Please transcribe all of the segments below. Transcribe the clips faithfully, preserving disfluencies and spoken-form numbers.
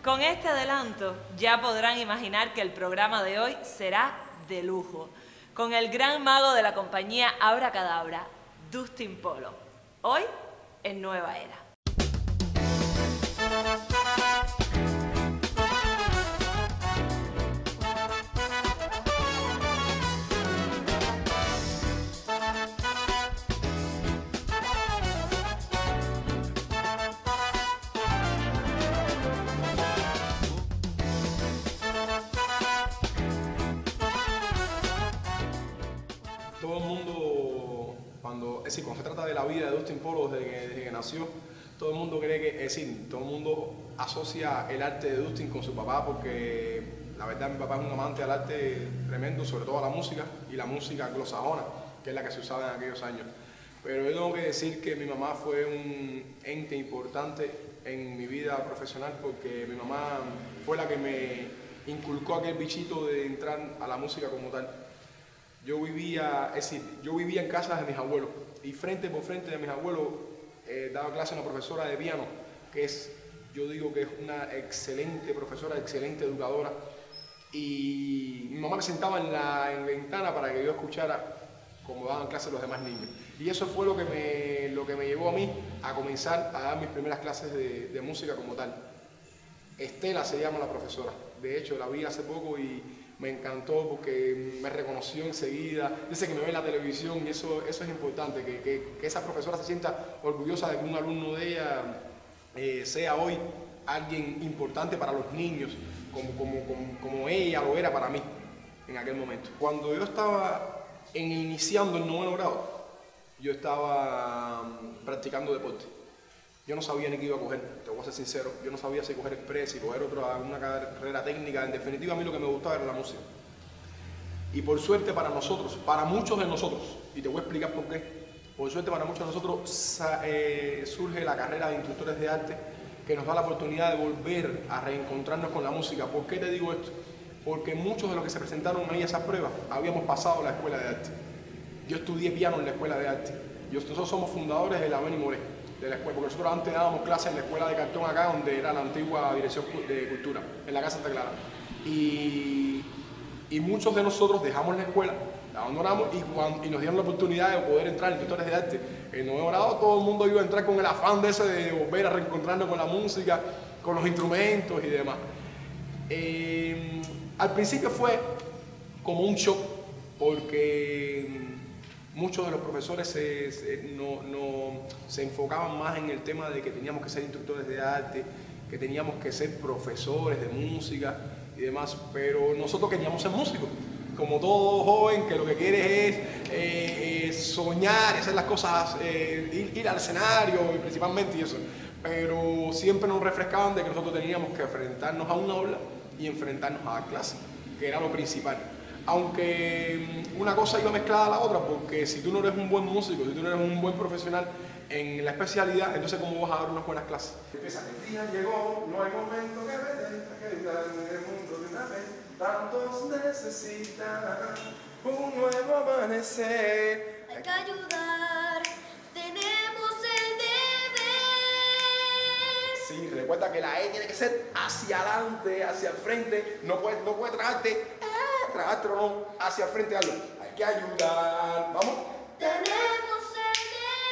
Con este adelanto ya podrán imaginar que el programa de hoy será de lujo, con el gran mago de la compañía Abracadabra, Dustin Polo, hoy en Nueva Era. Todo el mundo, cuando, es decir, cuando se trata de la vida de Dustin Polo desde que, desde que nació, todo el mundo cree que, es decir, todo el mundo asocia el arte de Dustin con su papá, porque la verdad mi papá es un amante del arte tremendo, sobre todo a la música, y la música anglosajona, que es la que se usaba en aquellos años. Pero yo tengo que decir que mi mamá fue un ente importante en mi vida profesional, porque mi mamá fue la que me inculcó aquel bichito de entrar a la música como tal. Yo vivía, es decir, yo vivía en casa de mis abuelos y frente por frente de mis abuelos eh, daba clase una profesora de piano, que es, yo digo que es una excelente profesora, excelente educadora, y mi mamá me sentaba en la, en la ventana para que yo escuchara cómo daban clases los demás niños. Y eso fue lo que me, lo que me llevó a mí a comenzar a dar mis primeras clases de, de música como tal. Estela se llama la profesora, de hecho la vi hace poco y me encantó porque me reconoció enseguida, dice que me ve en la televisión y eso, eso es importante, que, que, que esa profesora se sienta orgullosa de que un alumno de ella eh, sea hoy alguien importante para los niños, como, como, como, como ella lo era para mí en aquel momento. Cuando yo estaba en, iniciando el noveno grado, yo estaba practicando deporte. Yo no sabía ni qué iba a coger, te voy a ser sincero, yo no sabía si coger express, si coger otra, una carrera técnica, en definitiva a mí lo que me gustaba era la música. Y por suerte para nosotros, para muchos de nosotros, y te voy a explicar por qué, por suerte para muchos de nosotros eh, surge la carrera de instructores de arte que nos da la oportunidad de volver a reencontrarnos con la música. ¿Por qué te digo esto? Porque muchos de los que se presentaron ahí a esas pruebas habíamos pasado la escuela de arte. Yo estudié piano en la escuela de arte, yo, nosotros somos fundadores de la Beni Moré. De la escuela, porque nosotros antes dábamos clases en la escuela de cartón acá, donde era la antigua dirección de cultura, en la casa Santa Clara. Y, y muchos de nosotros dejamos la escuela, la abandonamos y, cuando, y nos dieron la oportunidad de poder entrar en instructores de arte. En noveno grado todo el mundo iba a entrar con el afán de ese de volver a reencontrarnos con la música, con los instrumentos y demás. Eh, al principio fue como un shock, porque muchos de los profesores se, se, no, no, se enfocaban más en el tema de que teníamos que ser instructores de arte, que teníamos que ser profesores de música y demás, pero nosotros queríamos ser músicos, como todo joven que lo que quiere es eh, eh, soñar, hacer las cosas, eh, ir, ir al escenario principalmente y eso, pero siempre nos refrescaban de que nosotros teníamos que enfrentarnos a una aula y enfrentarnos a la clase, que era lo principal. Aunque una cosa iba mezclada a la otra, porque si tú no eres un buen músico, si tú no eres un buen profesional en la especialidad, entonces ¿cómo vas a dar unas buenas clases? Empieza, el día llegó, no hay momento que me deja que entrar en el mundo de una vez, tantos necesitan un nuevo amanecer. Hay que ayudar, tenemos el deber. Sí, recuerda que la E tiene que ser hacia adelante, hacia el frente, no puedes no puede tragarte. Tragártelo no, hacia el frente algo. Hay que ayudar. ¿Vamos? Tenemos el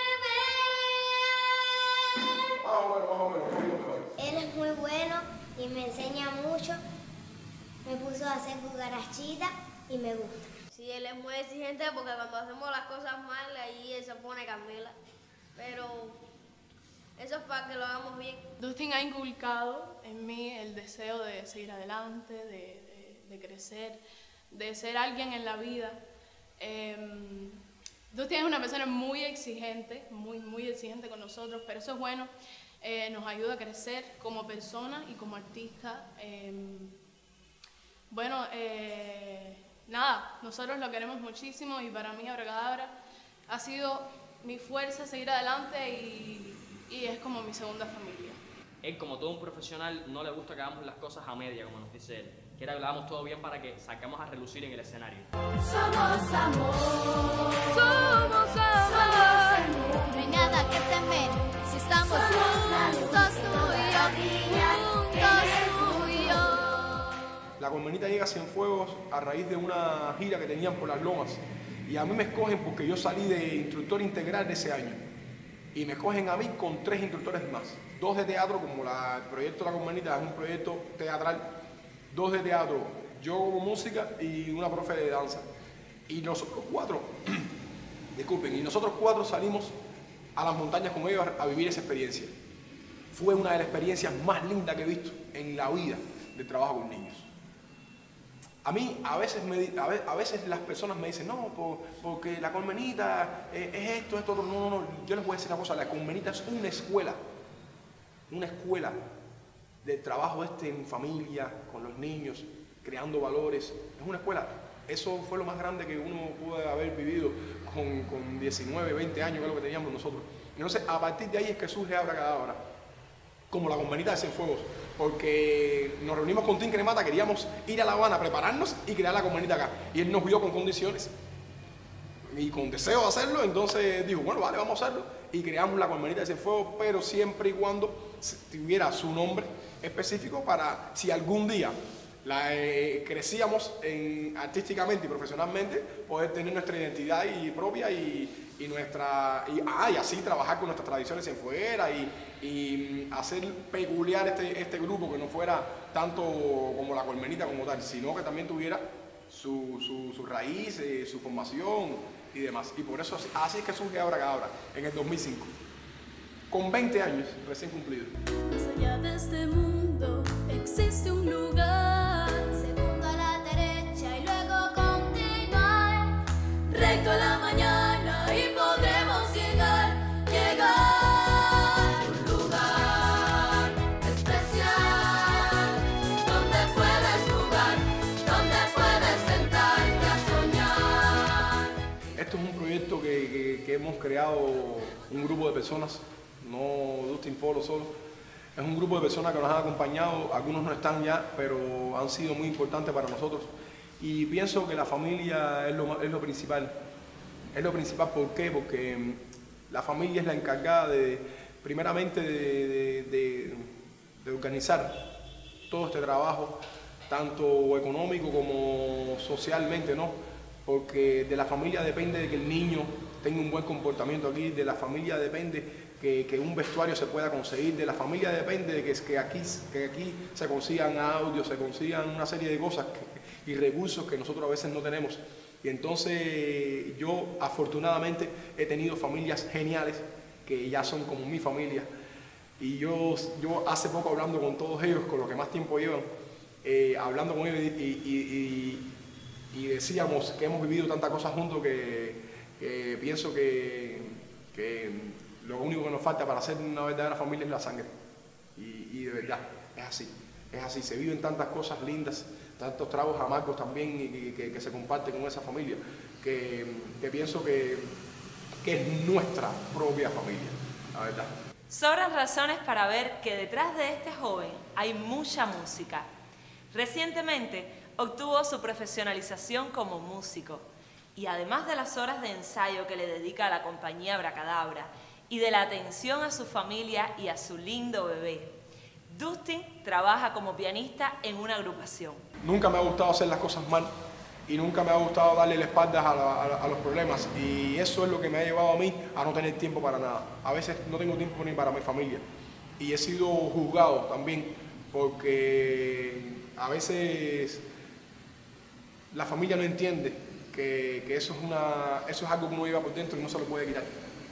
deber. Más o menos, más o menos, un poquito mejor. Él es muy bueno y me enseña mucho. Me puso a hacer cucarachitas y me gusta. Sí, él es muy exigente porque cuando hacemos las cosas mal, ahí él se pone candela. Pero eso es para que lo hagamos bien. Dustin ha inculcado en mí el deseo de seguir adelante, de, de, de crecer, de ser alguien en la vida. Eh, Dustin es una persona muy exigente, muy, muy exigente con nosotros, pero eso es bueno, eh, nos ayuda a crecer como persona y como artista. Eh, bueno, eh, nada, nosotros lo queremos muchísimo y para mí Abracadabra ha sido mi fuerza seguir adelante y, y es como mi segunda familia. Él, como todo un profesional, no le gusta que hagamos las cosas a media, como nos dice él. Quiere que lo hagamos todo bien para que salgamos a relucir en el escenario. Somos amor. Somos amor. No hay nada que temer si estamos juntos tú y yo. Juntos tú la Colmenita llega a Cienfuegos a raíz de una gira que tenían por las lomas. Y a mí me escogen porque yo salí de instructor integral de ese año. Y me escogen a mí con tres instructores más. Dos de teatro, como la, el proyecto de la Colmenita es un proyecto teatral. Dos de teatro, yo como música y una profe de danza. Y nosotros cuatro, disculpen, y nosotros cuatro salimos a las montañas con ellos a vivir esa experiencia. Fue una de las experiencias más lindas que he visto en la vida de trabajo con niños. A mí, a veces, me, a veces, a veces las personas me dicen, no, por, porque la Colmenita es, es esto, esto, otro. No, no, no, yo les voy a decir una cosa, la Colmenita es una escuela, una escuela de trabajo este en familia, con los niños, creando valores. Es una escuela. Eso fue lo más grande que uno pudo haber vivido con, con diecinueve, veinte años, que es lo que teníamos nosotros. Entonces, a partir de ahí es que surge Abra Cadabra, como la Colmenita de Cienfuegos, porque nos reunimos con Tim Cremata, queríamos ir a La Habana, prepararnos y crear la Colmenita acá. Y él nos vio con condiciones y con deseo de hacerlo, entonces dijo, bueno, vale, vamos a hacerlo. Y creamos la Colmenita de Cienfuegos, pero siempre y cuando tuviera su nombre específico para si algún día la, eh, crecíamos en, artísticamente y profesionalmente, poder tener nuestra identidad y propia y, y nuestra y, ah, y así trabajar con nuestras tradiciones en fuera y, y hacer peculiar este, este grupo, que no fuera tanto como la Colmenita como tal, sino que también tuviera su, su, su raíz, eh, su formación y demás. Y por eso así, así es que surge Abra Cadabra en el dos mil cinco, con veinte años recién cumplidos. Más allá de este mundo existe un lugar, Segundo a la derecha y luego continuar. recto a la mañana y podremos llegar, llegar. Un lugar especial, donde puedes jugar, donde puedes sentarte a soñar. Esto es un proyecto que, que, que hemos creado un grupo de personas, no Dustin Polo solo. Es un grupo de personas que nos han acompañado, algunos no están ya, pero han sido muy importantes para nosotros. Y pienso que la familia es lo, es lo principal. Es lo principal, ¿por qué? Porque la familia es la encargada de, primeramente, de, de, de, de organizar todo este trabajo, tanto económico como socialmente, ¿no? Porque de la familia depende de que el niño tenga un buen comportamiento aquí, de la familia depende que, que un vestuario se pueda conseguir, de la familia depende de que, que, aquí, que aquí se consigan audios, se consigan una serie de cosas que, y recursos que nosotros a veces no tenemos. Y entonces yo afortunadamente he tenido familias geniales que ya son como mi familia. Y yo, yo hace poco hablando con todos ellos, con los que más tiempo llevan, eh, hablando con ellos y, y, y, y decíamos que hemos vivido tantas cosas juntos que, que pienso que, que lo único que nos falta para ser una verdadera familia es la sangre. Y, y de verdad, es así, es así. Se viven tantas cosas lindas, tantos tragos amargos también y, y que, que se comparten con esa familia, que, que pienso que, que es nuestra propia familia, la verdad. Sobran razones para ver que detrás de este joven hay mucha música. Recientemente obtuvo su profesionalización como músico y además de las horas de ensayo que le dedica a la compañía Abra Cadabra y de la atención a su familia y a su lindo bebé, Dustin trabaja como pianista en una agrupación. Nunca me ha gustado hacer las cosas mal y nunca me ha gustado darle la espalda a, la, a, a los problemas, y eso es lo que me ha llevado a mí a no tener tiempo para nada. A veces no tengo tiempo ni para mi familia y he sido juzgado también porque a veces la familia no entiende que, que eso, es una, eso es algo que uno lleva por dentro y no se lo puede quitar.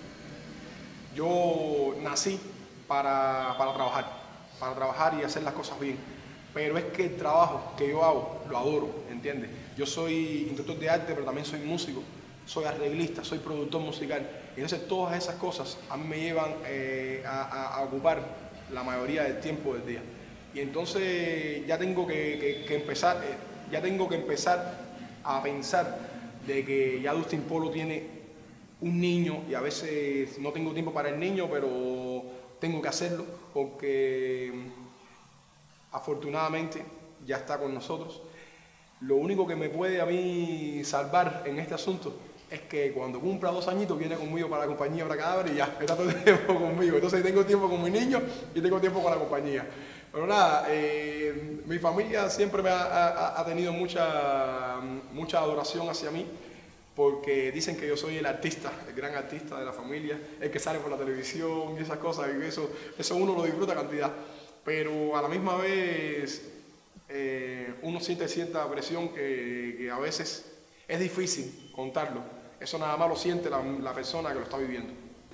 Yo nací para, para trabajar, para trabajar y hacer las cosas bien, pero es que el trabajo que yo hago lo adoro, ¿entiendes? Yo soy instructor de arte, pero también soy músico, soy arreglista, soy productor musical, y entonces todas esas cosas a mí me llevan eh, a, a, a ocupar la mayoría del tiempo del día. Y entonces ya tengo que, que, que empezar, eh, ya tengo que empezar a pensar de que ya Dustin Polo tiene un niño y a veces no tengo tiempo para el niño, pero tengo que hacerlo porque afortunadamente ya está con nosotros. Lo único que me puede a mí salvar en este asunto es que cuando cumpla dos añitos viene conmigo para la compañía Abra Cadabra y ya está todo el tiempo conmigo. Entonces tengo tiempo con mi niño y tengo tiempo con la compañía. Pero nada, eh, mi familia siempre me ha, ha, ha tenido mucha, mucha adoración hacia mí, porque dicen que yo soy el artista, el gran artista de la familia, el que sale por la televisión y esas cosas, y eso, eso uno lo disfruta cantidad. Pero a la misma vez eh, uno siente cierta presión que, que a veces es difícil contarlo. Eso nada más lo siente la, la persona que lo está viviendo.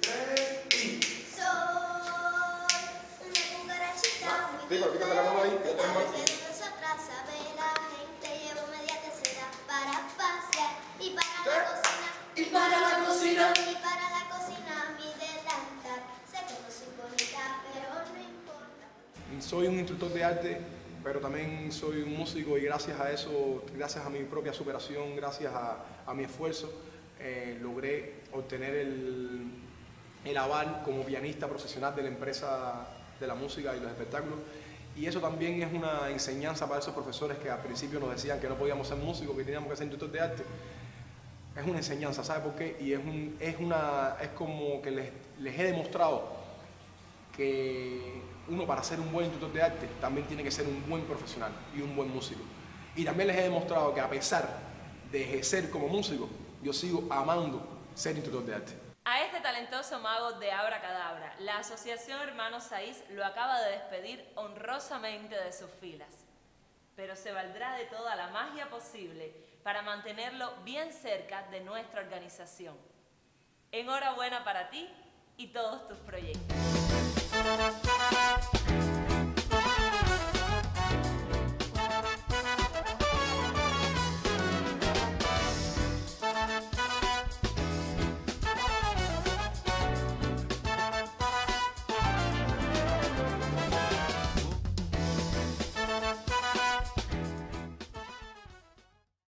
Dígalo, fíjate la mano ahí, que tengo más. Y para la cocina, y para la cocina mi delantal. Sé que no soy bonita, pero no importa. Soy un instructor de arte, pero también soy un músico y gracias a eso, gracias a mi propia superación, gracias a, a mi esfuerzo, eh, logré obtener el, el aval como pianista profesional de la empresa de la música y los espectáculos. Y eso también es una enseñanza para esos profesores que al principio nos decían que no podíamos ser músicos, que teníamos que ser instructores de arte. Es una enseñanza, ¿sabe por qué? Y es, un, es, una, es como que les, les he demostrado que uno para ser un buen instructor de arte también tiene que ser un buen profesional y un buen músico. Y también les he demostrado que a pesar de ejercer como músico, yo sigo amando ser instructor de arte. A este talentoso mago de Abra Cadabra, la Asociación Hermanos Saiz lo acaba de despedir honrosamente de sus filas. Pero se valdrá de toda la magia posible para mantenerlo bien cerca de nuestra organización. Enhorabuena para ti y todos tus proyectos.